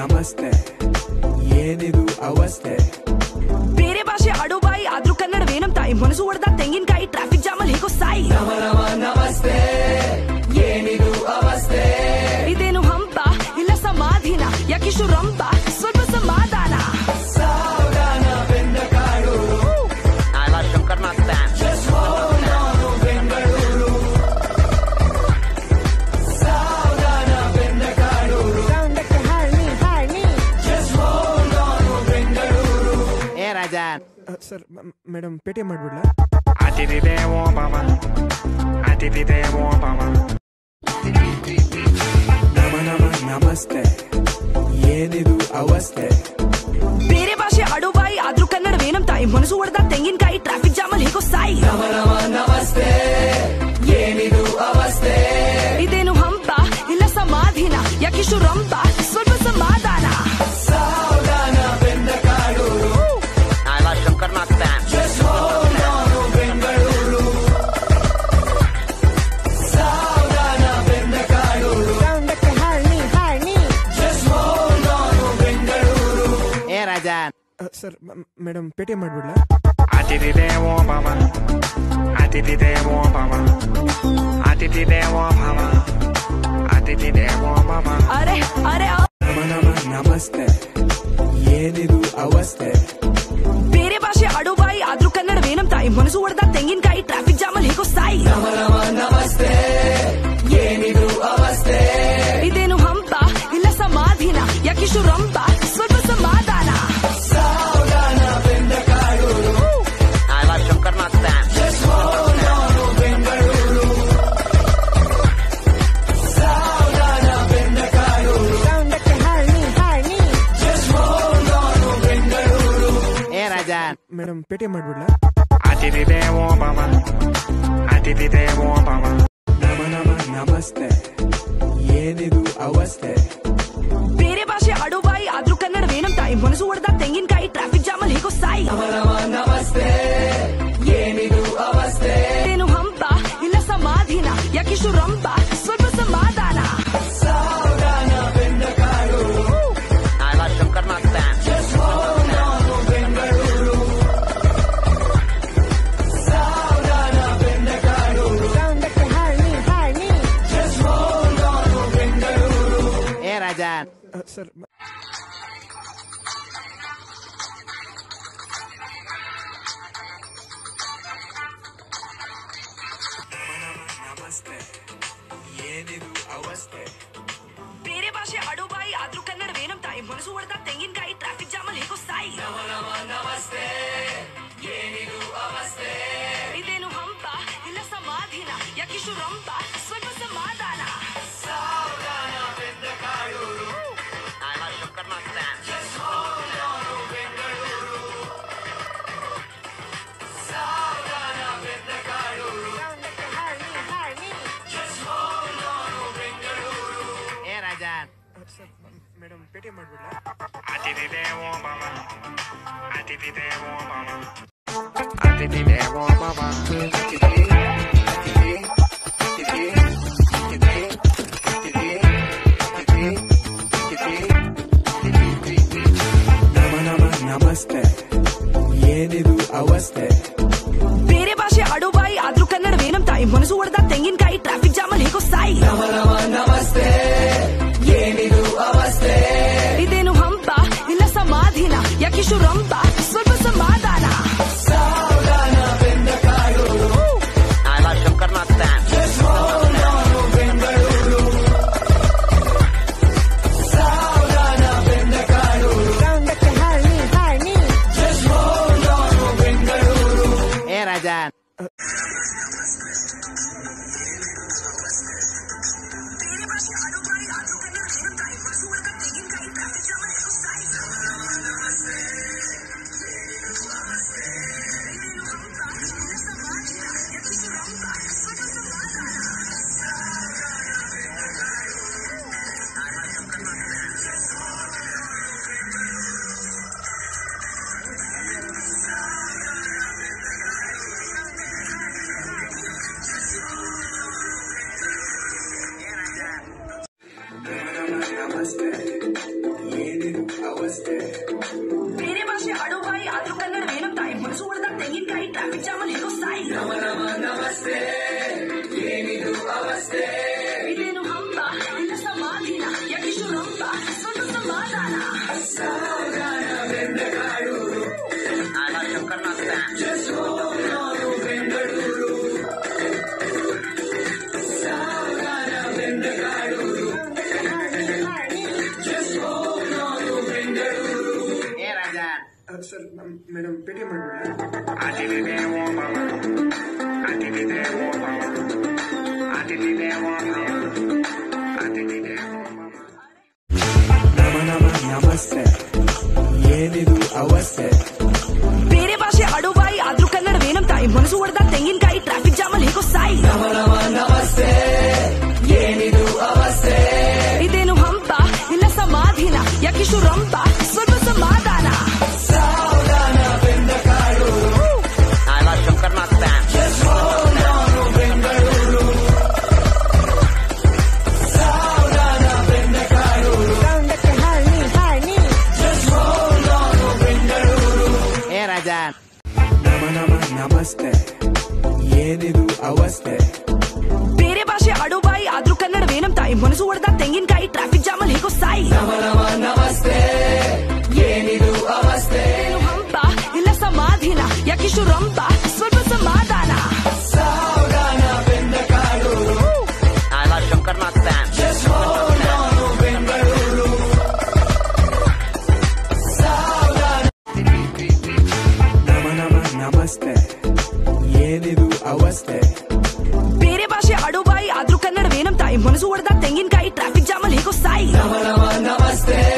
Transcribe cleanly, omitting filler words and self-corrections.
ನಮಸ್ತೆ ಏನಿದು ಅವಸ್ಥೆ ಬೇರೆ ಭಾಷೆ ಆಡೋ ಬಾಯಿ ಆದ್ರೂ ಕನ್ನಡವೇನಂತ ಮನಸ್ಸು ಹೊಡೆದ ತೆಂಗಿನಕಾಯಿ ಟ್ರಾಫಿಕ್ ಜಾಮಲ್ಲಿ ಹೇಗೋ ಸಾಯಿ ನಮಸ್ತೆ ಏನಿದು ಅವಸ್ಥೆ ಇದೇನು ಹಂಪ ಇಲ್ಲ ಸಮಾಧಿನ ಯಾಕಿಷ್ಟು ರಂಪ ಸ್ವಲ್ಪ ಸಮಾಧಾನ ಸಾವಧಾನ ಬೆಂದ ಕಾಡು ಶಂಕರ್ನಾಥ್ ನಾನು ಬೆಂಗಳೂರು ಸಾವಧಾನ ಬೆಂದ ಕಾಡು ನಾನು ಬೆಂಗಳೂರು ಏ ರಾಜಾ ಸರ್ ಮೇಡಮ್ ಪೇಟಿಎಂ ಮಾಡ್ಬಿಡ್ಲಾ ನಮಸ್ತೆ ಏನಿದು ಅವಸ್ಥೆ ಬೇರೆ ಭಾಷೆ ಆಡೋ ಬಾಯಿ ಆದ್ರೂ ಕನ್ನಡವೇನಂತ ಮನಸ್ಸು ಹೊಡೆದ ತೆಂಗಿನಕಾಯಿ ಟ್ರಾಫಿಕ್ ಜಾಮಲ್ಲಿ ಹೇಗೋ ಸಾಯಿ ನಮಸ್ತೆ ಏನಿದು ಅವಸ್ಥೆ ಇದೇನು ಹಂಪ ಇಲ್ಲ ಸಮಾಧಿನ ಯಾಕಿಷ್ಟು ರಂಪ ಸ್ವಲ್ಪ ಸಮಾಧಾನ ಸಾವಧಾನ ಬೆಂದ ಕಾಡು ಶಂಕರ್ನಾಥ್ ನಾನು ಬೆಂಗಳೂರು ಸಾವಧಾನ ಬೆಂದ ಕಾಡು ನಾನು ಬೆಂಗಳೂರು ಏ ರಾಜಾ ಸರ್ ಮೇಡಮ್ ಪೇಟಿಎಂ ಮಾಡ್ಬಿಡ್ಲಾ ಅರೆ ಅರೆ ನಮಸ್ತೆ ಏನಿದು ಅವಸ್ಥೆ ಬೇರೆ ಭಾಷೆ ಆಡೋ ಬಾಯಿ ಆದ್ರೂ ಕನ್ನಡವೇನಂತ ಮನಸ್ಸು ಹೊಡೆದ ತೆಂಗಿನಕಾಯಿ ಟ್ರಾಫಿಕ್ ಜಾಮಲ್ಲಿ ಹೇಗೋ ಸಾಯಿ ನಮಸ್ತೆ ಏನಿದು ಅವಸ್ಥೆ ಇದೇನು ಹಂಪ ಇಲ್ಲ ಸಮಾಧಿನ ಯಾಕಿಷ್ಟು ರಂಪ ಸ್ವಲ್ಪ ಸಮಾಧಾನ ಸಾವಧಾನ ಬೆಂದ ಕಾಡು ಶಂಕರ್ನಾಥ್ ನಾನು ಬೆಂಗಳೂರು ಸಾವಧಾನ ಬೆಂದ ಕಾಡು ನಾನು ಬೆಂಗಳೂರು ಏ ರಾಜಾ ಮೇಡಮ್ ಪೇಟಿಎಂ ಮಾಡ್ಬಿಡ್ಲಾ ನಮಸ್ತೆ ಏನಿದು ಅವಸ್ಥೆ ಬೇರೆ ಭಾಷೆ ಆಡೋ ಬಾಯಿ ಆದ್ರೂ ಕನ್ನಡವೇನಂತ ಮನಸ್ಸು ಹೊಡೆದ ತೆಂಗಿನಕಾಯಿ ಟ್ರಾಫಿಕ್ ಜಾಮಲ್ಲಿ ಹೇಗೋ ಸಾಯಿ ನಮಸ್ತೆ ಏನಿದು ಅವಸ್ಥೆ ಇದೇನು ಹಂಪ ಇಲ್ಲ ಸಮಾಧಿನ ಯಾಕಿಷ್ಟು ರಂಪ ಸ್ವಲ್ಪ ಸಮಾಧಾನ ಸಾವಧಾನ ಬೆಂದ ಕಾಡು ಶಂಕರ್ನಾಥ್ ನಾನು ಬೆಂಗಳೂರು ಸಾವಧಾನ ಬೆಂದ ಕಾಡು ನಾನು ಬೆಂಗಳೂರು ಏ ರಾಜಾ ಸರ್ ನಮಸ್ತೆ ಏನಿದು ಅವಸ್ಥೆ ಬೇರೆ ಭಾಷೆ ಆಡೋ ಬಾಯಿ ಆದ್ರೂ ಕನ್ನಡವೇನಂತ ಮನಸ್ಸು ಹೊಡೆದ ತೆಂಗಿನಕಾಯಿ ಟ್ರಾಫಿಕ್ ಜಾಮಲ್ಲಿ ಹೇಗೋ ಸಾಯಿ ನಮಸ್ತೆ ಏನಿದು ಅವಸ್ಥೆ ಇದೇನು ಹಂಪ ಇಲ್ಲ ಸಮಾಧಿನ ಯಾಕಿಷ್ಟು ರಂಪ ಸ್ವಲ್ಪ ಸಮಾಧಾನ ಸಾವಧಾನ ಬೆಂದ ಕಾಡು ಶಂಕರ್ನಾಥ್ ನಾನು ಬೆಂಗಳೂರು ಸಾವಧಾನ ಬೆಂದ ಕಾಡು ನಾನು ಬೆಂಗಳೂರು ಏ ರಾಜಾ ಸರ್ ಮೇಡಮ್ ಪೇಟಿಎಂ ಮಾಡ್ಬಿಡ್ಲಾ ನಮಸ್ತೆ ಏನಿದು ಅವಸ್ಥೆ ಬೇರೆ ಭಾಷೆ ಆಡೋ ಬಾಯಿ ಆದ್ರೂ ಕನ್ನಡವೇನಂತ ಮನಸ್ಸು ಹೊಡೆದ ತೆಂಗಿನಕಾಯಿ ಟ್ರಾಫಿಕ್ ಜಾಮಲ್ಲಿ ಹೇಗೋ ಸಾಯಿ ನಮಸ್ತೆ ಏನಿದು ಅವಸ್ಥೆ ಇದೇನು ಹಂಪ ಇಲ್ಲ ಸಮಾಧಿನ ಯಾಕಿಷ್ಟು ರಂಪ ಸ್ವಲ್ಪ ಸಮಾಧಾನ ಸಾವಧಾನ ಬೆಂದ ಕಾಡು ಶಂಕರ್ನಾಥ್ ನಾನು ಬೆಂಗಳೂರು ಸಾವಧಾನ ಬೆಂದ ಕಾಡು ನಾನು ಬೆಂಗಳೂರು ಏ ರಾಜಾ ಅವಸ್ಥೆ ಬೇರೆ ಭಾಷೆ ಆಡೋ ಬಾಯಿ ಆದ್ರೂ ಕನ್ನಡವೇನಂತ ಮನಸ್ಸು ಹೊಡೆದ ತೆಂಗಿನಕಾಯಿ ಟ್ರಾಫಿಕ್ ಜಾಮಲ್ಲಿ ಹೇಗೋ ಸಾಯಿ ನಮಸ್ತೆ ಏನಿದು ಅವಸ್ಥೆ ಏನು ಹಂಪ ಇಲ್ಲ ಸಮಾಧಿನ ಯಾಕಿಷ್ಟು ರಂಪ ಸ್ವಲ್ಪ ಸಮಾಧಾನ ಸಾವಧಾನ ಬೆಂದ ಕಾಡು I love Shankarnath fan. Just hold on, Bengaluru ಸಾವಧಾನ ನಮಸ್ತೆ ಏನಿದು ಅವಸ್ಥೆ ಬೇರೆ ಭಾಷೆ ಆಡೋ ಬಾಯಿ ಆದ್ರೂ ಕನ್ನಡವೇನಂತ ಮನಸ್ಸು ಹೊಡೆದ ತೆಂಗಿನಕಾಯಿ ಟ್ರಾಫಿಕ್ ಜಾಮಲ್ಲಿ ಹೇಗೋ ಸಾಯಿ ನಮಸ್ತೆ